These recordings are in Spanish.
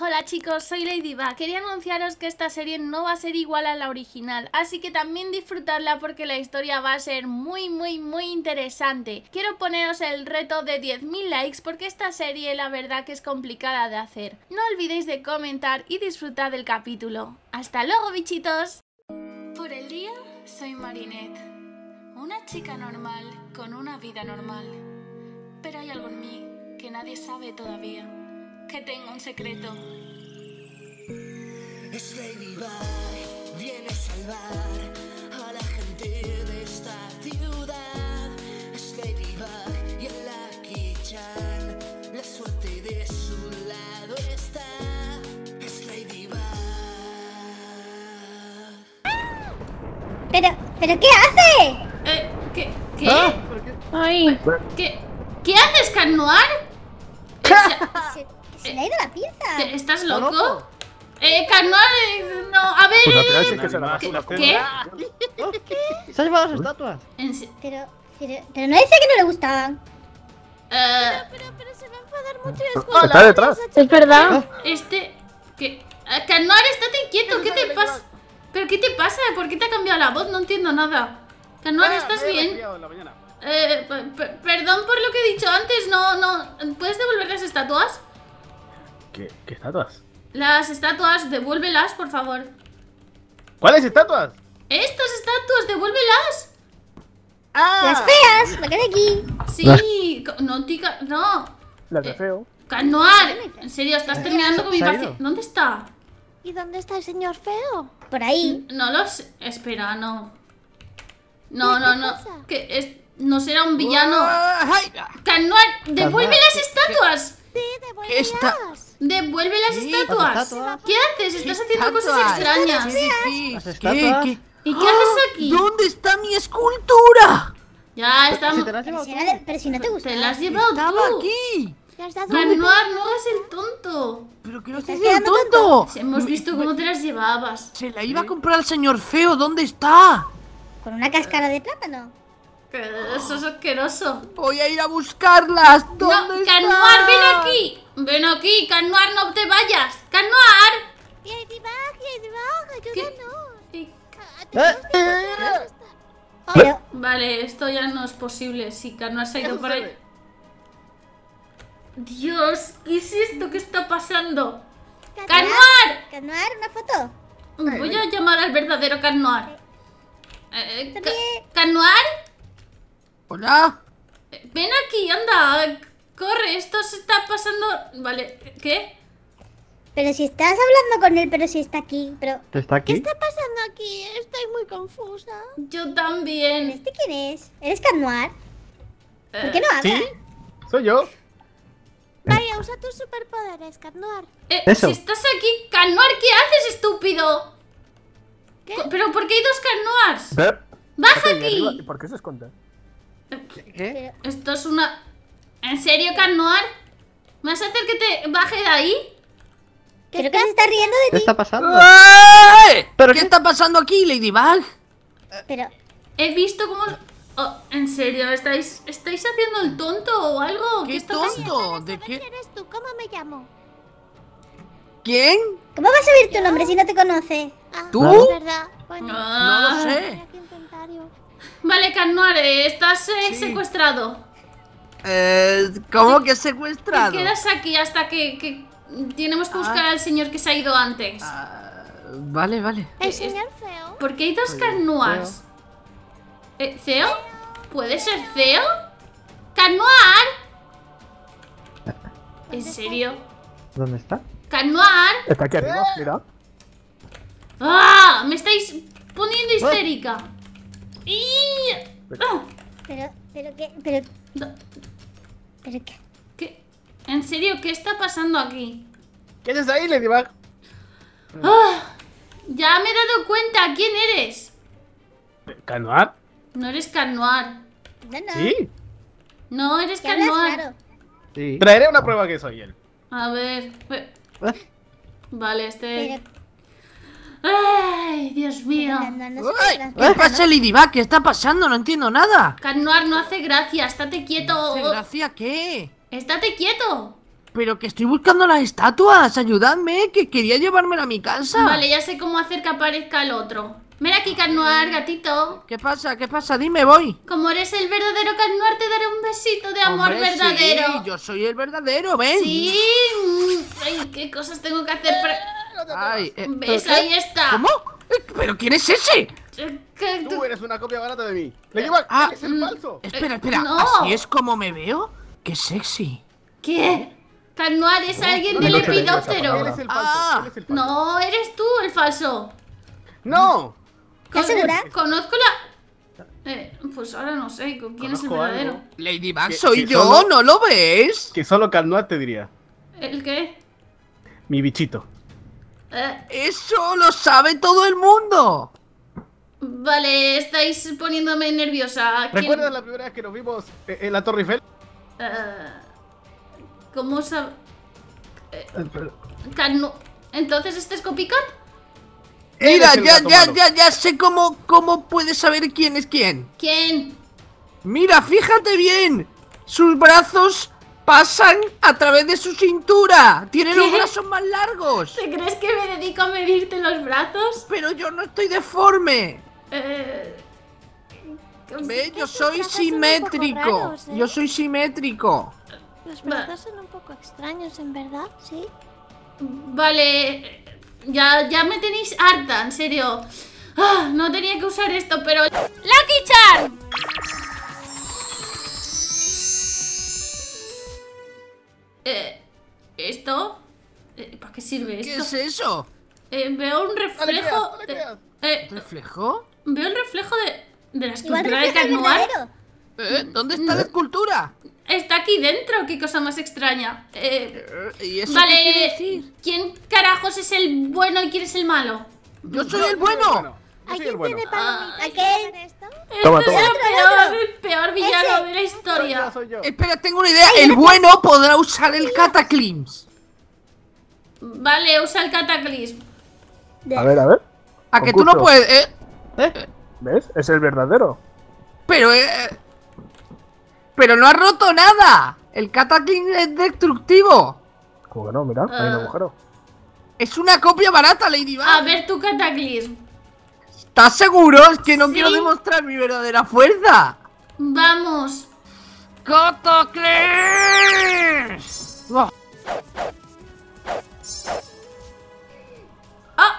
Hola chicos, soy Ladybug. Quería anunciaros que esta serie no va a ser igual a la original, así que también disfrutadla porque la historia va a ser muy interesante. Quiero poneros el reto de 10.000 likes porque esta serie la verdad que es complicada de hacer. No olvidéis de comentar y disfrutar del capítulo. ¡Hasta luego, bichitos! Por el día, soy Marinette, una chica normal con una vida normal. Pero hay algo en mí que nadie sabe todavía. Que tengo un secreto. Es Ladybug, viene a salvar a la gente de esta ciudad. Es Ladybug y en la Kichan la suerte de su lado está. Es Ladybug. ¿Pero qué hace? ¿Qué? ¿Ah? Ay, ¿Qué haces, Cat Noir? se le ha ido la pinza. ¿Estás loco? Cat Noir, no, a ver. Pues al final sí que se la basura. ¿Qué? ¿Se ha llevado las estatuas? Pero no decía que no le gustaban. Pero se va a enfadar mucho. Está detrás. Es verdad. Cat Noir, estate quieto, ¿qué te pasa? ¿Pero qué te pasa? ¿Por qué te ha cambiado la voz? No entiendo nada. Cat Noir, ¿estás bien? Perdón por lo que he dicho antes, no. ¿Puedes devolver las estatuas? ¿Qué estatuas? Las estatuas, devuélvelas, por favor. ¿Cuáles estatuas? Estas estatuas, devuélvelas. Las feas, la que de aquí. Sí, no, tica, no. Las de feo. Cat Noir, en serio, estás terminando con mi se ha paciencia. ido. ¿Dónde está? ¿Y dónde está el señor feo? Por ahí. No lo sé. Espera, no. ¿Qué No. pasa? No será un villano. Cat Noir, devuelve las estatuas. Sí, devuélvelas. Devuelve las estatuas. estatuas. ¿Qué haces? Estás haciendo cosas extrañas. Las estatuas. ¿Y qué haces aquí? ¿Dónde está mi escultura? Ya Si estamos. te las has llevado Pero si no te gusta. Te la has llevado Estaba tú. aquí. ¿Te has dado Cat cuenta? Noir, no hagas el tonto. Pero que no Estás estoy haciendo quedando tonto. Si hemos visto cómo te las llevabas. Se la iba a comprar al señor feo. ¿Dónde está? Con una cáscara de plátano. Eso es asqueroso. Voy a ir a buscarlas. No, ¿Dónde Cat están? Noir, ven aquí. Ven aquí, Cat Noir, no te vayas. Cat Noir. Ladybug, ayúdanos. Pero, Vale, esto ya no es posible. Sí, Cat Noir se ha ido por ahí. Dios, ¿qué es esto? ¿Qué está pasando? ¡Cat Noir! Canuar, una foto. Voy a llamar al verdadero Cat Noir. Está Ca- bien. Cat Noir, Hola. ven aquí, anda. Corre, esto se está pasando. Vale, ¿qué? Pero si estás hablando con él, pero si está aquí. Pero, ¿Está ¿Qué aquí? está pasando aquí? Estoy muy confusa. Yo también. ¿este quién es? ¿Eres Canuar? ¿Por qué no hablas? ¿Sí? ¿Soy yo? Vaya, usa tus superpoderes, Cat Noir. Eso. Si estás aquí, Cat Noir, ¿qué haces, estúpido? ¿Qué? ¿Pero por qué hay dos Cat Noirs? Ver. ¡Baja ¿Y aquí! por qué se esconde? ¿Qué? Esto es una... ¿En serio, Cat Noir? ¿Me vas a hacer que te baje de ahí? Creo que se está riendo ¿Qué de ti. está pasando? ¡Ay! ¿Pero ¿Qué qué? está pasando aquí, Ladybug? Pero, He visto cómo... Oh, ¿en serio? ¿Estáis haciendo el tonto o algo? ¿Qué está pasando? tonto? ¿De ¿Quién qué? eres tú? ¿Cómo me llamo? ¿Quién? ¿cómo vas a saber tu nombre si no te conoce? Ah, ¿Tú? es verdad. Bueno, No lo sé. habría que intentarlo. Vale, Cat Noir, estás Sí. secuestrado. ¿Cómo que Te secuestrado? quedas aquí hasta que tenemos que buscar al señor que se ha ido antes. Vale. ¿El señor feo? ¿Por qué hay dos Cat Noirs? ¿Ceo? ¿Puede ser Ceo? ¡Cat Noir! ¿En serio? ¿Dónde está? ¡Cat Noir! Está aquí arriba, mira. ¡Ah! Me estáis poniendo histérica. ¡Y! ¡Ah! Pero qué, No, pero qué. ¿qué? ¿En serio? ¿Qué está pasando aquí? ¿Qué haces ahí, Ladybug? ¡Ah! Ya me he dado cuenta. ¿Quién eres? ¿Cat Noir? No eres Cat Noir. No. Sí. No, eres Que Cat hablas Noir. raro. Sí. Traeré una prueba que soy él. A ver. Vale, este... Pero, ¡Ay, Dios mío! no se Uy, trata. ¿qué pasa, Ladybug? ¿Qué está pasando? No entiendo nada. Cat Noir no hace gracia. Estate quieto. ¿Hace gracia qué? Estate quieto. Pero que estoy buscando las estatuas, ayudadme, que quería llevármela a mi casa. Vale, ya sé cómo hacer que aparezca el otro. Ven aquí, Cat Noir, gatito. ¿Qué pasa? ¿Qué pasa? Dime, voy. Como eres el verdadero Cat Noir, te daré un besito de amor Hombre, verdadero. Sí, yo soy el verdadero, ven. Sí. Ay, qué cosas tengo que hacer para... Ay, ¿Ves? Ahí está. ¿Cómo? ¿Pero quién es ese? ¿Qué Tú eres una copia barata de mí. Ladybug, Ah, eres el falso. Espera, no. ¿así es como me veo? ¡Qué sexy! ¿Qué? Cat Noir es alguien no, del no te digas esa lepidóptero. palabra. Él es el falso. Ah. Él es el falso. No, eres tú el falso. ¡No! ¿Estás segura? Conozco la... pues ahora no sé con quién es el Conozco verdadero. algo. Ladybug, Que- soy que yo, solo- ¿no lo ves? Que solo Cat Noir te diría. ¿El qué? Mi bichito. Eso lo sabe todo el mundo. Vale, estáis poniéndome nerviosa. ¿Quién- ¿Recuerdas la primera vez que nos vimos en la Torre Eiffel? ¿Cómo sabe...? Cat No- ¿Entonces este es Copycat? Mira, Eres el gato malo. ya sé cómo puedes saber quién es quién. ¿Quién? Mira, fíjate bien. Sus brazos pasan a través de su cintura. Tiene los ¿Qué? brazos más largos. ¿Te crees que me dedico a medirte los brazos? Pero yo no estoy deforme. Ve, yo tus soy brazos son un poco simétrico. raros, ¿eh? Yo soy simétrico. Los brazos son un poco extraños, en verdad, sí. Vale, ya me tenéis harta, en serio. No tenía que usar esto, pero... ¡Lucky Charm! ¿Esto? ¿Para qué sirve ¿Qué esto? es eso? Veo un reflejo... No le creas. ¿Reflejo? Veo el reflejo de la Igual escultura de refleja Cat el Noir. verdadero. ¿Dónde está la escultura? Está aquí dentro, qué cosa más extraña. ¿Y eso Vale, qué quiere decir? ¿quién carajos es el bueno y quién es el malo? Yo soy Yo el bueno. Yo soy el bueno. ¿Tiene palomitas aquel. en esto? Toma, Este toma. es el peor villano Ese. de la historia. Soy yo. Espera, tengo una idea. El bueno podrá usar el Cataclysm. Vale, usa el Cataclysm. A ver. ¿A que tú no Concurso. puedes? ¿Ves? Es el verdadero. Pero no ha roto nada. El Cataclysm es destructivo. Como que no, mira, hay un agujero. Es una copia barata, Ladybug. A ver tu Cataclysm. ¿Estás seguro? Es que no Sí. quiero demostrar mi verdadera fuerza. Vamos. ¡Cataclysm! Oh, Ah,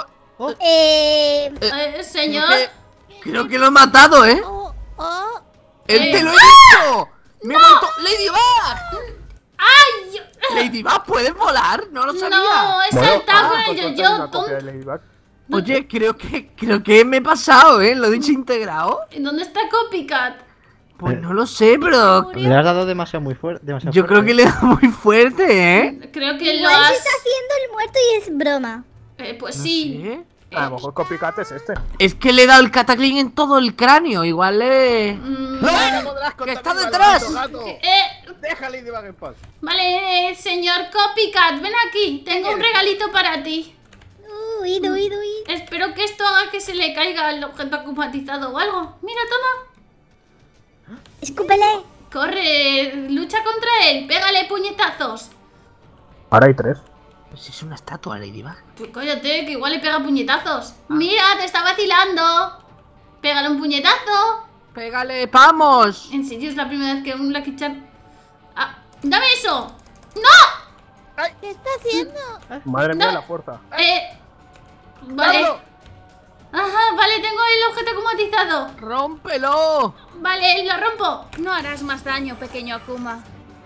señor. Creo que lo he matado, ¿eh? Oh, ¡Te lo he dicho! ¡Me he vuelto... ¡Ladybug! ¡Ay! ¿Ladybug puedes volar? No lo sabía. No, he saltado con el pues yo-yo. tonto. Oye, creo que me he pasado, ¿eh? ¿Lo he dicho integrado? ¿Dónde está Copycat? Pues no lo sé, pero... Le has dado demasiado muy fuerte. Yo creo que le he dado muy fuerte, ¿eh? Creo que lo Igual se has... está haciendo el muerto y es broma. pues No sí. sé. A lo mejor Copycat es este. Es que le he dado el Cataclysm en todo el cráneo. Igual le... ¡Que está detrás! Deja a Ladybug en paz. Vale, señor Copycat, ven aquí. Tengo un regalito para ti. Huid. Espero que esto haga que se le caiga el objeto acumatizado o algo. Mira, toma. Escúpele. Corre, lucha contra él. Pégale puñetazos. Ahora hay 3. Pues es una estatua, Ladybug. Pues cállate, que igual le pega puñetazos. Mira, te está vacilando. Pégale un puñetazo. ¡Pégale, vamos! En serio, es la primera vez que un Lucky Charm... ¡Ah! ¡Dame eso! ¡No! ¿qué está haciendo? Madre mía, la fuerza. Vale. ¡Dámelo! Ajá, vale, tengo el objeto acumatizado. ¡Rómpelo! Vale, lo rompo. No harás más daño, pequeño Akuma.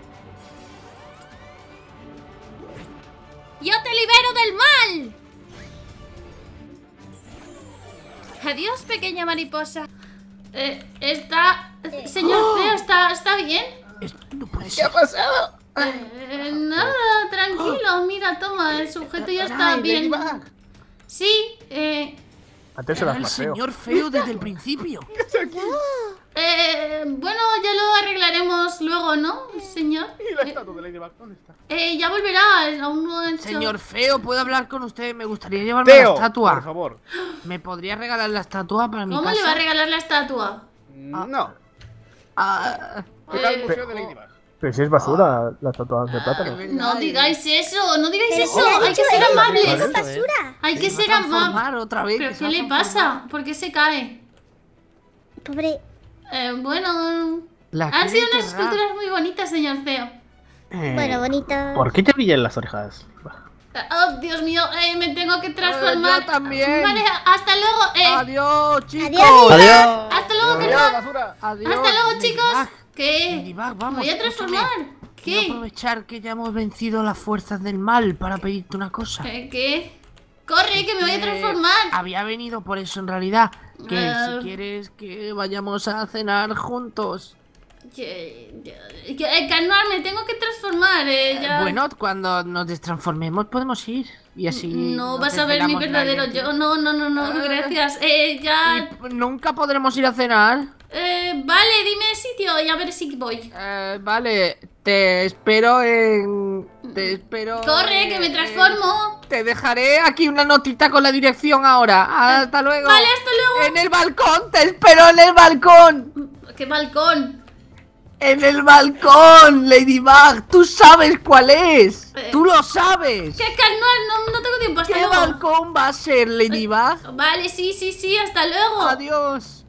¡Yo te libero del mal! Adiós, pequeña mariposa. Señor Feo, ¿está bien? No puede ¿Qué ser. ha pasado? Nada, tranquilo. Mira, toma, el sujeto ya está Caray, bien. Ladybug. Sí, Antes Era eras el más feo. señor feo desde el principio. bueno, ya lo arreglaremos luego, ¿no, señor? ¿Y la estatua de Ladybug? ¿Dónde está? Ya volverá, aún no he hecho... Señor feo, ¿puedo hablar con usted? Me gustaría llevarme Teo, la estatua. por favor. ¿Me podría regalar la estatua para mi ¿Cómo casa? le va a regalar la estatua? No. Ah, Toca el museo de Ladybug. Pero si es basura, las tatuadas de plátano. No digáis eso, no digáis Pero eso. si ha Hay que dicho ser él, amables. es basura. Hay que Se va ser a amables. transformar otra vez. ¿Pero que se qué va a le transformar. pasa? ¿Por qué se cae? Pobre. Bueno, La han sido quiere unas enterrar. esculturas muy bonitas, señor CEO. Bueno, bonita. ¿Por qué te brillan las orejas? Oh, Dios mío, me tengo que transformar. Yo también. Vale, hasta luego. Adiós, chicos. Adiós. Adiós. Hasta luego, que ¡Adiós, no. basura! Adiós. Hasta luego, chicos. Ladybug. ¿Qué? Ladybug, ¿Me vamos, voy a escúchame. transformar? Quiero ¿Qué? aprovechar que ya hemos vencido las fuerzas del mal para pedirte una cosa. ¿Qué? Corre, que me voy a transformar. Había venido por eso en realidad. Que Ah. si quieres que vayamos a cenar juntos. Canuar, me tengo que transformar. Ya. Bueno, cuando nos destransformemos podemos ir. Y así. No nos vas a ver mi desvelamos verdadero la yo. No, gracias. Ya. Y nunca podremos ir a cenar. Vale, dime el sitio y a ver si voy. Vale, te espero en. Te espero. Corre, que me transformo. Te dejaré aquí una notita con la dirección ahora. Hasta luego. Vale, hasta luego. En el balcón, te espero en el balcón. ¿Qué balcón? En el balcón, Ladybug. Tú sabes cuál es. Tú lo sabes. ¿Qué, Canuar? No tengo tiempo. Hasta ¿Qué luego. balcón va a ser, Ladybug? Vale, sí, hasta luego. Adiós.